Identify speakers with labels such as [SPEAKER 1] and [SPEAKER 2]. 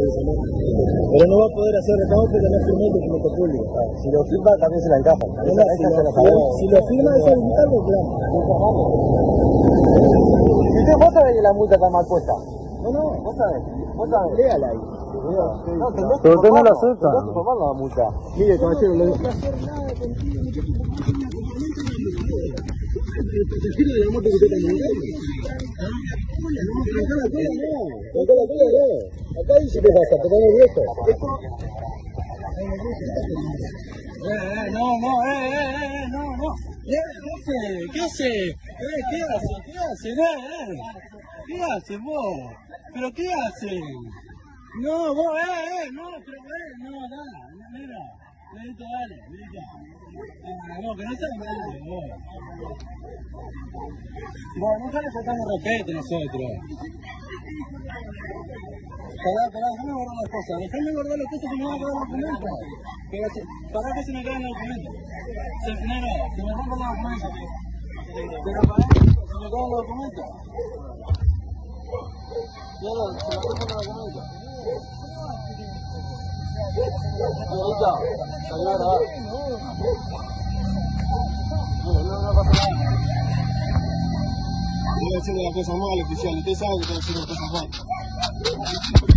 [SPEAKER 1] Pero no va a poder hacer reclamo porque no firmó el documento público.
[SPEAKER 2] Si lo firma también se la encaja.
[SPEAKER 1] Si lo firma es habilitar reclamo.
[SPEAKER 2] Si usted vos sabés que la multa está mal puesta.
[SPEAKER 1] No,
[SPEAKER 2] Vos sabés.
[SPEAKER 1] léala ahí.
[SPEAKER 2] No,
[SPEAKER 3] pero usted no la acepta.
[SPEAKER 2] Tenés que formar la multa.
[SPEAKER 1] Mire, caballero,
[SPEAKER 2] No
[SPEAKER 1] acá dice que pasa, te pones viejo.
[SPEAKER 4] No. ¿Qué hace? ¿Qué hace vos? ¿Pero qué hacen? No, vos, mira, dale. No, que no se mal, vos. Vos, no sale faltando respeto a nosotros. Déjame guardar las cosas que me van a quedar los documentos. Para que se me queden los documentos. Se me rompen los documentos. Pero para eso, se me quedan los documentos. Se me rompen los documentos. Ahí está, salió a grabar. No pasa nada. Estoy haciendo la cosa mal, oficial. Usted sabe que estoy haciendo cosas mal.